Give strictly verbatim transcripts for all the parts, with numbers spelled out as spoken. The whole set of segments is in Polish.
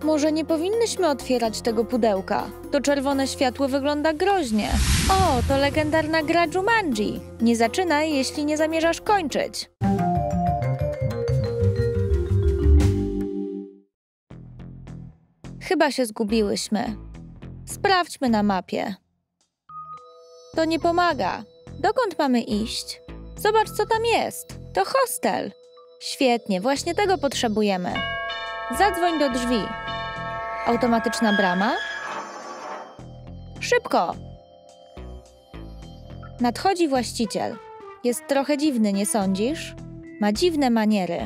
Może nie powinnyśmy otwierać tego pudełka. To czerwone światło wygląda groźnie. O, to legendarna gra Jumanji. Nie zaczynaj, jeśli nie zamierzasz kończyć. Chyba się zgubiłyśmy. Sprawdźmy na mapie. To nie pomaga. Dokąd mamy iść? Zobacz, co tam jest. To hostel. Świetnie, właśnie tego potrzebujemy. Zadzwoń do drzwi. Automatyczna brama? Szybko! Nadchodzi właściciel. Jest trochę dziwny, nie sądzisz? Ma dziwne maniery.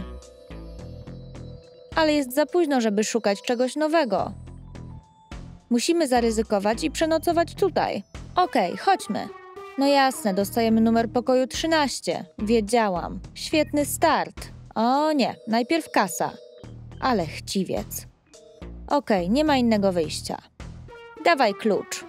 Ale jest za późno, żeby szukać czegoś nowego. Musimy zaryzykować i przenocować tutaj. Okej, chodźmy. No jasne, dostajemy numer pokoju trzynaście. Wiedziałam. Świetny start. O nie, najpierw kasa. Ale chciwiec. Okej, nie ma innego wyjścia. Dawaj klucz.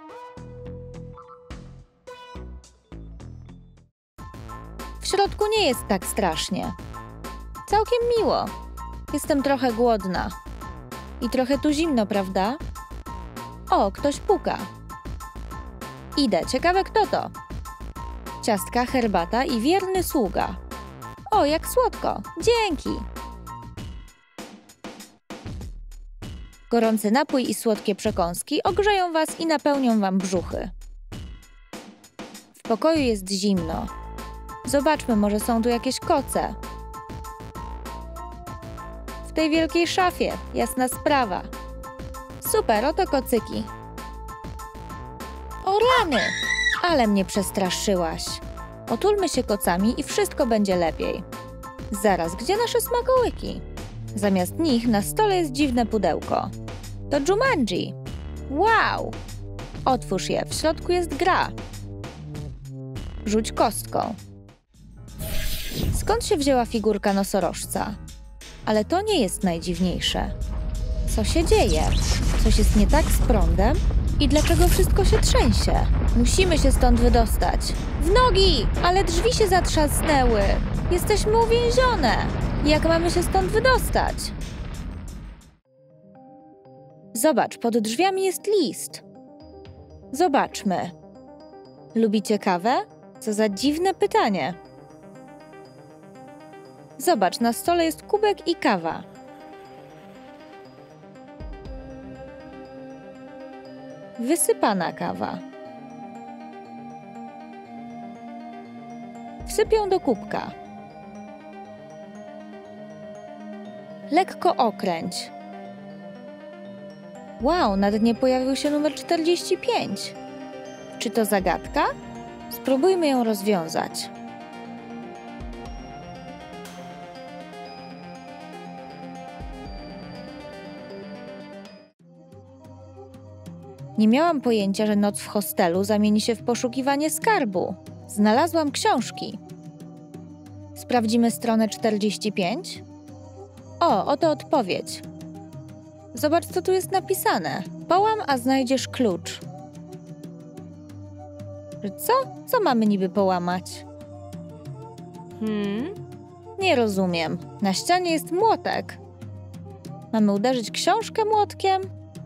W środku nie jest tak strasznie. Całkiem miło. Jestem trochę głodna. I trochę tu zimno, prawda? O, ktoś puka. Idę, ciekawe kto to. Ciastka, herbata i wierny sługa. O, jak słodko. Dzięki. Gorący napój i słodkie przekąski ogrzeją was i napełnią wam brzuchy. W pokoju jest zimno. Zobaczmy, może są tu jakieś koce. W tej wielkiej szafie, jasna sprawa. Super, oto kocyki. O rany! Ale mnie przestraszyłaś. Otulmy się kocami i wszystko będzie lepiej. Zaraz, gdzie nasze smakołyki? Zamiast nich na stole jest dziwne pudełko. To Jumanji. Wow! Otwórz je, w środku jest gra. Rzuć kostką. Skąd się wzięła figurka nosorożca? Ale to nie jest najdziwniejsze. Co się dzieje? Coś jest nie tak z prądem? I dlaczego wszystko się trzęsie? Musimy się stąd wydostać. W nogi! Ale drzwi się zatrzasnęły. Jesteśmy uwięzione. Jak mamy się stąd wydostać? Zobacz, pod drzwiami jest list. Zobaczmy. Lubicie kawę? Co za dziwne pytanie. Zobacz, na stole jest kubek i kawa. Wysypana kawa. Wsyp ją do kubka. Lekko okręć. Wow, na dnie pojawił się numer czterdzieści pięć. Czy to zagadka? Spróbujmy ją rozwiązać. Nie miałam pojęcia, że noc w hostelu zamieni się w poszukiwanie skarbu. Znalazłam książki. Sprawdzimy stronę czterdzieści pięć. O, oto odpowiedź. Zobacz, co tu jest napisane. Połam, a znajdziesz klucz. Co? Co mamy niby połamać? Hmm? Nie rozumiem. Na ścianie jest młotek. Mamy uderzyć książkę młotkiem?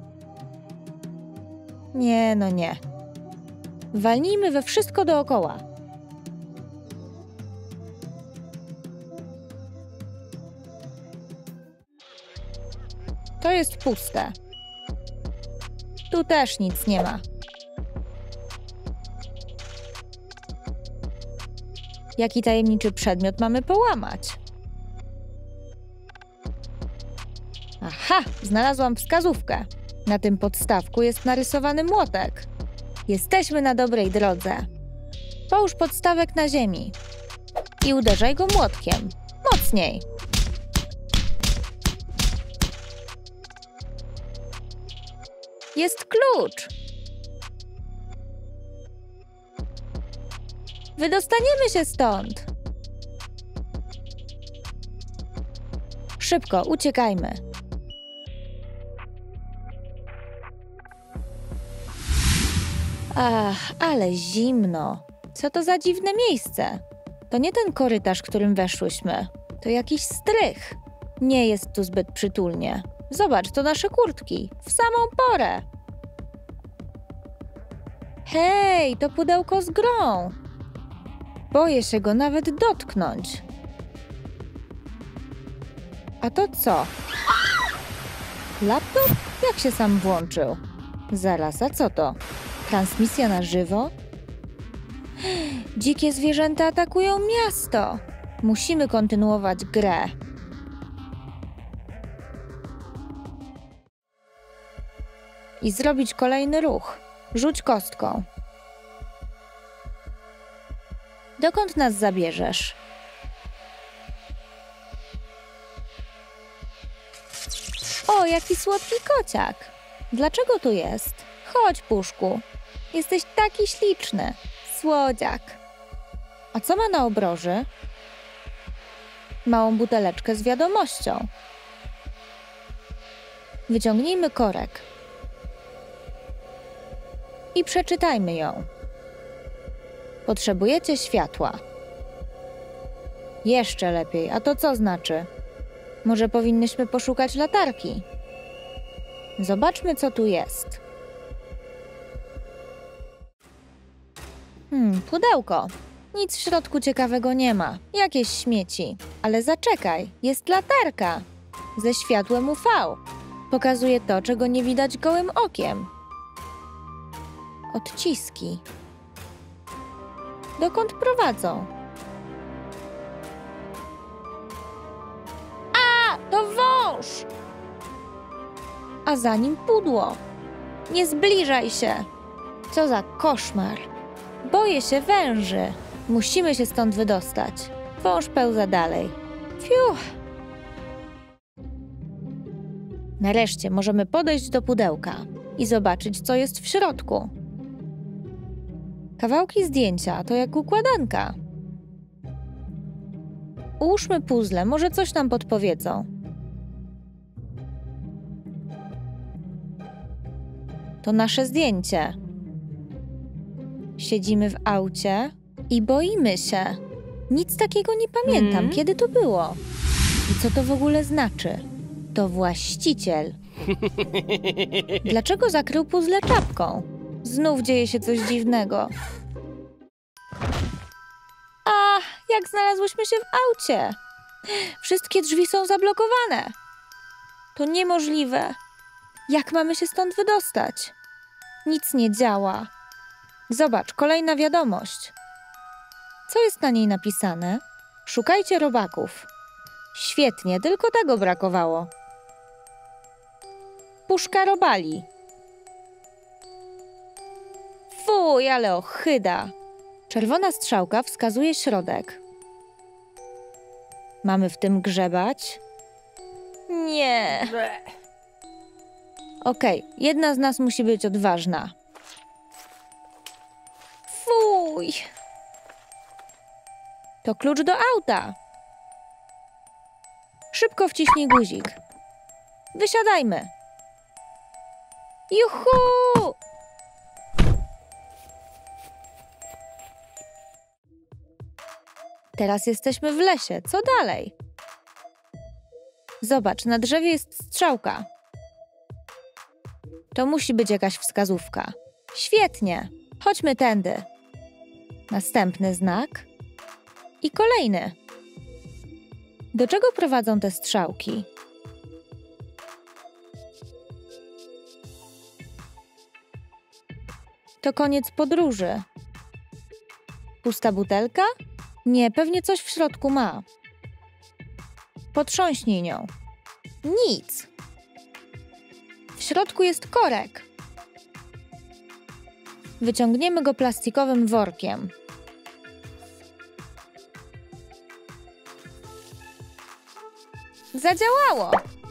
Nie, no nie. Walnijmy we wszystko dookoła. To jest puste. Tu też nic nie ma. Jaki tajemniczy przedmiot mamy połamać? Aha, znalazłam wskazówkę. Na tym podstawku jest narysowany młotek. Jesteśmy na dobrej drodze. Połóż podstawek na ziemi i uderzaj go młotkiem. Mocniej. Jest klucz. Wydostaniemy się stąd. Szybko, uciekajmy. Ach, ale zimno. Co to za dziwne miejsce? To nie ten korytarz, którym weszłyśmy. To jakiś strych. Nie jest tu zbyt przytulnie. Zobacz, to nasze kurtki. W samą porę. Hej, to pudełko z grą. Boję się go nawet dotknąć. A to co? Laptop? Jak się sam włączył? Zaraz, a co to? Transmisja na żywo? Dzikie zwierzęta atakują miasto. Musimy kontynuować grę. I zrobić kolejny ruch. Rzuć kostką. Dokąd nas zabierzesz? O, jaki słodki kociak. Dlaczego tu jest? Chodź, Puszku. Jesteś taki śliczny. Słodziak. A co ma na obroży? Małą buteleczkę z wiadomością. Wyciągnijmy korek. I przeczytajmy ją. Potrzebujecie światła. Jeszcze lepiej. A to co znaczy? Może powinnyśmy poszukać latarki? Zobaczmy, co tu jest. Hmm, pudełko. Nic w środku ciekawego nie ma. Jakieś śmieci. Ale zaczekaj, jest latarka. Ze światłem U V. Pokazuje to, czego nie widać gołym okiem. Odciski. Dokąd prowadzą? A, to wąż! A za nim pudło. Nie zbliżaj się. Co za koszmar. Boję się węży. Musimy się stąd wydostać. Wąż pełza dalej. Fiu. Nareszcie możemy podejść do pudełka i zobaczyć, co jest w środku. Kawałki zdjęcia to jak układanka. Ułóżmy puzzle, może coś nam podpowiedzą. To nasze zdjęcie. Siedzimy w aucie i boimy się. Nic takiego nie pamiętam, mm. kiedy to było. I co to w ogóle znaczy? To właściciel. Dlaczego zakrył puzzle czapką? Znów dzieje się coś dziwnego. A, jak znalazłyśmy się w aucie? Wszystkie drzwi są zablokowane. To niemożliwe. Jak mamy się stąd wydostać? Nic nie działa. Zobacz, kolejna wiadomość. Co jest na niej napisane? Szukajcie robaków. Świetnie, tylko tego brakowało. Puszka robali. Fuj, ale ohyda. Czerwona strzałka wskazuje środek. Mamy w tym grzebać? Nie. Okej, jedna z nas musi być odważna. Fuj. To klucz do auta. Szybko wciśnij guzik. Wysiadajmy. Juhu! Teraz jesteśmy w lesie. Co dalej? Zobacz, na drzewie jest strzałka. To musi być jakaś wskazówka. Świetnie. Chodźmy tędy. Następny znak. I kolejny. Do czego prowadzą te strzałki? To koniec podróży. Pusta butelka? Nie, pewnie coś w środku ma. Potrząśnij nią. Nic. W środku jest korek. Wyciągniemy go plastikowym workiem. Zadziałało!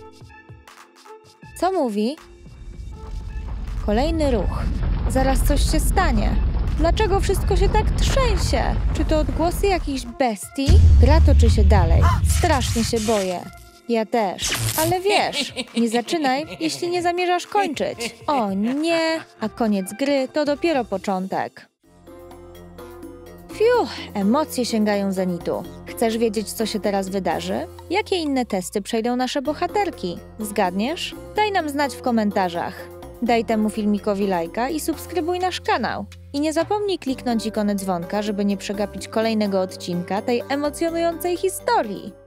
Co mówi? Kolejny ruch. Zaraz coś się stanie. Dlaczego wszystko się tak trzęsie? Czy to odgłosy jakichś bestii? Gra toczy się dalej. Strasznie się boję. Ja też. Ale wiesz, nie zaczynaj, jeśli nie zamierzasz kończyć. O nie, a koniec gry to dopiero początek. Fiu, emocje sięgają zenitu. Chcę Chcesz wiedzieć, co się teraz wydarzy? Jakie inne testy przejdą nasze bohaterki? Zgadniesz? Daj nam znać w komentarzach. Daj temu filmikowi lajka i subskrybuj nasz kanał. I nie zapomnij kliknąć ikony dzwonka, żeby nie przegapić kolejnego odcinka tej emocjonującej historii.